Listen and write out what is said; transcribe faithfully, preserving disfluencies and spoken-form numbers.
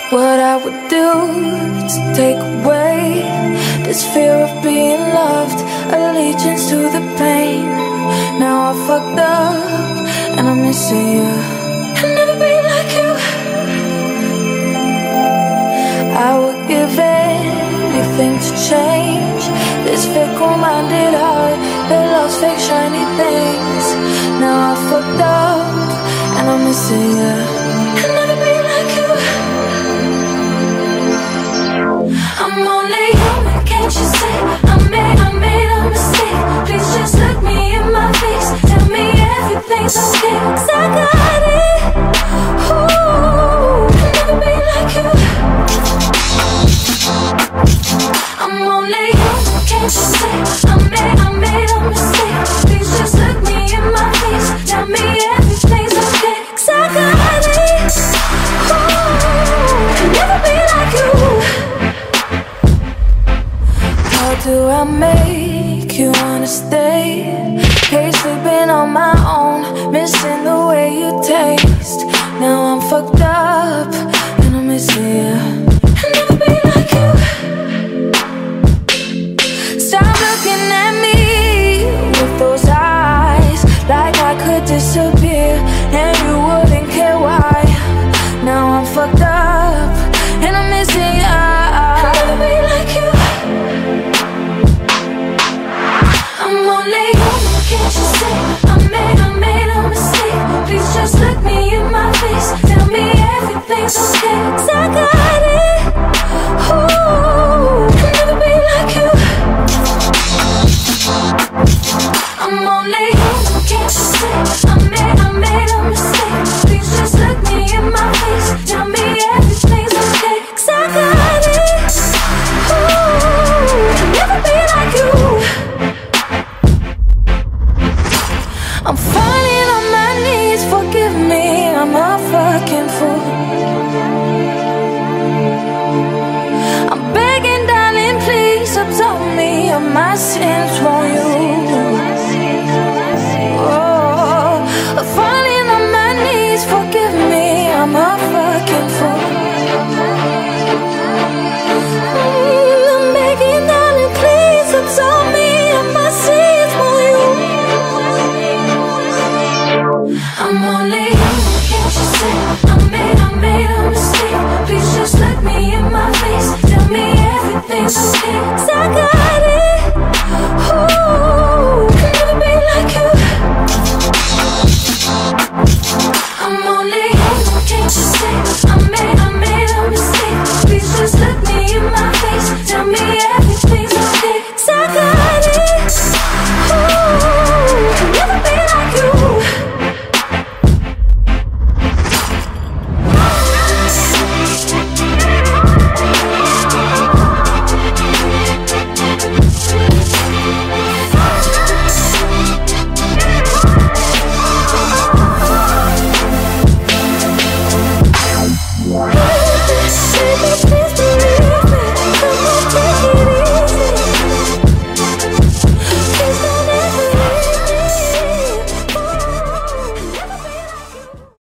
what I would do to take away this fear of being loved, allegiance to the pain. Now I fucked up and I'm missing you. I'll never be like you. I would give anything to change this fickle-minded heart that loves fake shiny things. Now I fucked up and I'm missing you. I'll never be like you. I'm only human, can't you see? I made, I made a mistake. Please just look me in my face. Tell me everything's okay, 'cause I got it. Ooh, I'll never be like you. I'm only human, can't you see? I made, I made a mistake. Please just look me in my face. Tell me everything's okay, 'cause I got it. Ooh, I'll never be like you. How do I make you wanna stay? Hate sleeping on my own, missing the way you taste. Now I'm fucked up and I'm missing you. I'll never be like you. Stop looking at me with those eyes, like I could disappear and you wouldn't care why. Now I'm fucked up and I'm missing you. I'll never be like you. I'm only human, can't you see? I made, I made a mistake. Please just look me in my face. Tell me everything's okay, 'cause I got it. Ooh, I'll never be like you. I'm only human, can't you see? I made, I made a mistake.